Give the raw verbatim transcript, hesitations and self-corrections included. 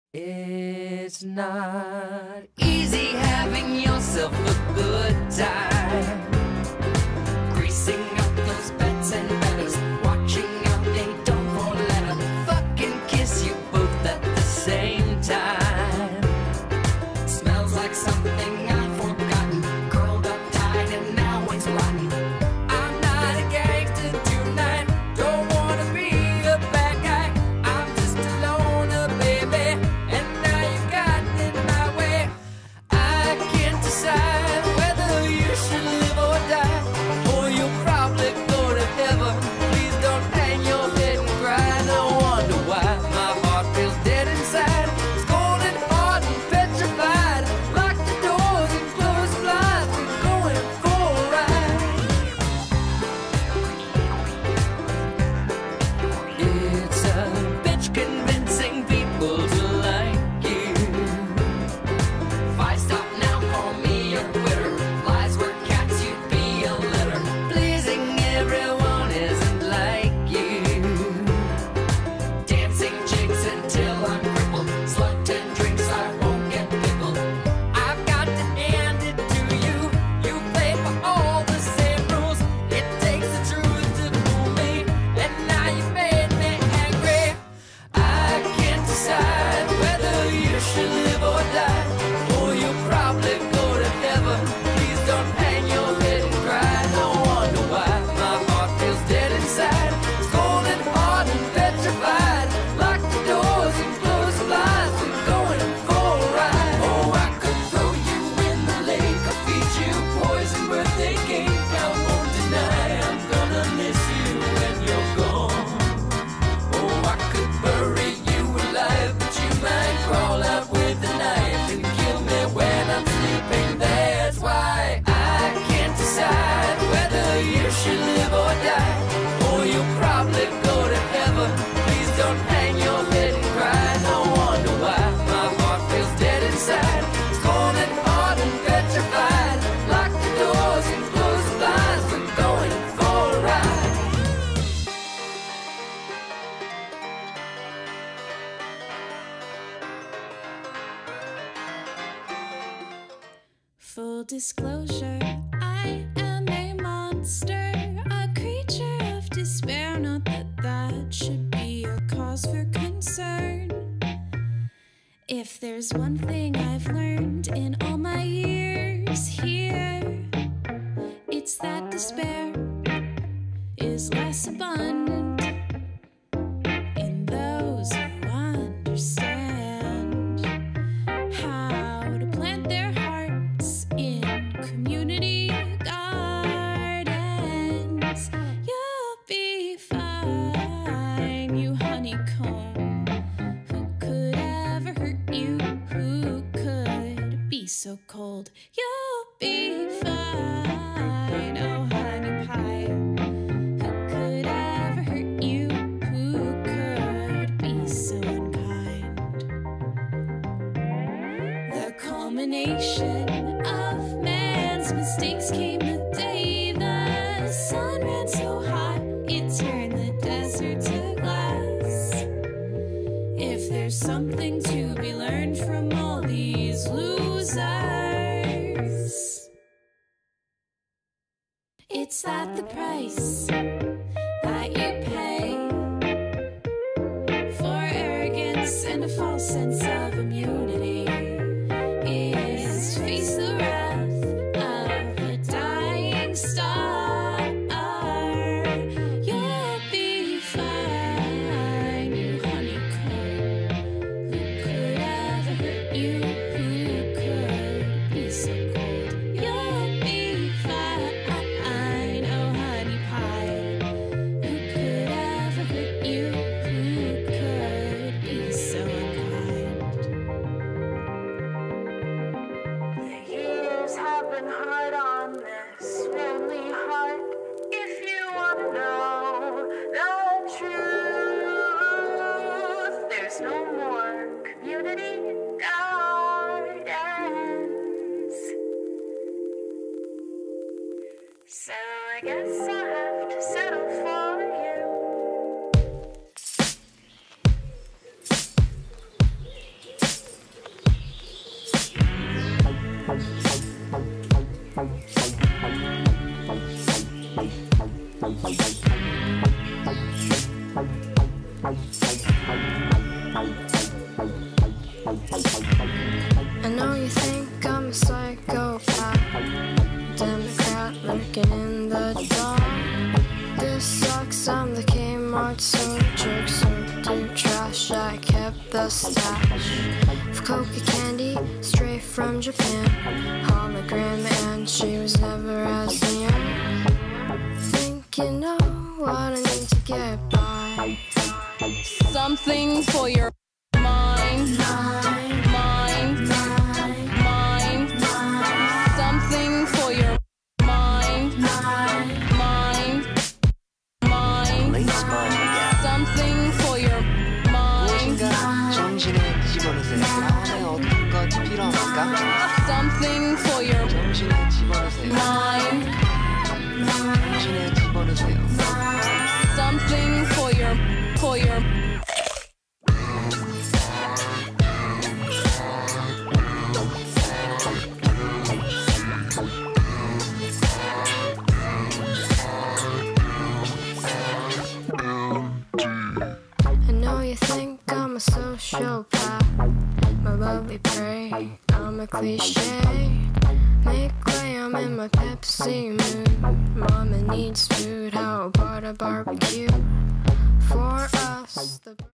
It's not easy having yourself a good time, greasing up those beds and betters, watching out they don't fall let her fucking kiss you both at the same time. Smells like something I've forgotten, curled up tight and now it's rotten. I'm not a gangster tonight, don't wanna be a bad guy. I'm just a loner, baby, and now you got in my way. I can't decide whether you should live or die, or you'll probably go to heaven. Please don't hang your head and cry. No wonder why my heart feels dead inside. It's cold and hard and petrified. Lock the doors and close the blinds. We're going for a ride. It's a bitch convincing people to like you. If I stop now, call me a quitter. Lies were cats, you'd be a litter. Pleasing everyone isn't like you. Dancing jigs until I'm crippled. Slugged and drinks, I won't get pickled. I've got to hand it to you. You play for all the same rules. It takes the truth to fool me, and now you made me angry. I can't decide whether you should live or die, or you'll probably go to heaven. Please don't hang your head and cry. No wonder why my heart feels dead inside. It's cold and hard and petrified. Lock the doors and close the blinds. We're going for a ride. Oh, I could throw you in the lake or feed you poison birthday cake. I won't deny I'm gonna miss you when you're gone. Oh, I could bury you alive, but you might crawl out with a knife and kill me when I'm sleeping. That's why I can't decide whether you should live or die, or you'll probably go to heaven. Please don't hang your head and cry. No wonder why my heart feels dead inside. It's cold and hard and petrified. Lock the doors and close the blinds. We're going for a ride. Full disclosure, I am a monster, a creature of despair. Not that that should be a cause for concern. If there's one thing I've learned in all my years here, it's that despair is less abundant in those who understand how to plant their hearts in community gardens. You'll be fine, you honeycomb. Who could ever hurt you? Who could be so cold? You'll be fine, oh honey pie. Who could ever hurt you? Who could be so unkind? The culmination of man's mistakes came the day the sun ran so hot it turned the desert to glass. If there's something to be learned from all these losers, it's that the price that you pay for arrogance and a false sense of immunity is to face the wrath of a dying star. You'll be fine, you honeycomb. Who could ever hurt you? Who could be so cold? You'll be fine, oh honey pie. Who could ever hurt you? Who could be so unkind? The years have been hard on this lonely heart. If you wanna know the truth, there's no more community gardens. So I guess I'll have to settle for you. I know you think I'm a psychopath, Democrat lurking in the dark. This sucks, I'm the Kmart soldier, so do trash. I kept the stash of coca candy straight from Japan, hologram, and she was never as near. Think you know what I need to get by. Something for your mind, mind, mind, mind, something for your mind, mind, mind, something for your mind, 정신을 집어넣으세요. 마음에 어떤 것이 필요합니까? something for your 정신을 집어넣으세요. mind, 정신을 집어넣으세요. something for your, for your. I know you think I'm a sociopath, my lovely prey, I'm a cliche. Make way, I'm in my Pepsi mood. Mama needs food, how about a barbecue for us? The